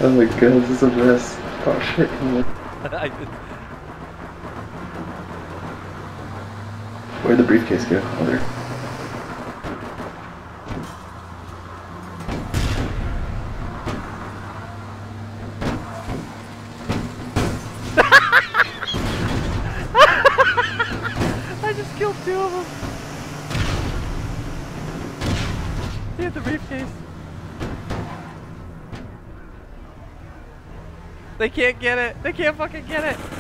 Oh my god, this is a mess. Oh shit. Where'd the briefcase go? Oh, there. I just killed 2 of them. He had the briefcase. They can't get it. They can't fucking get it.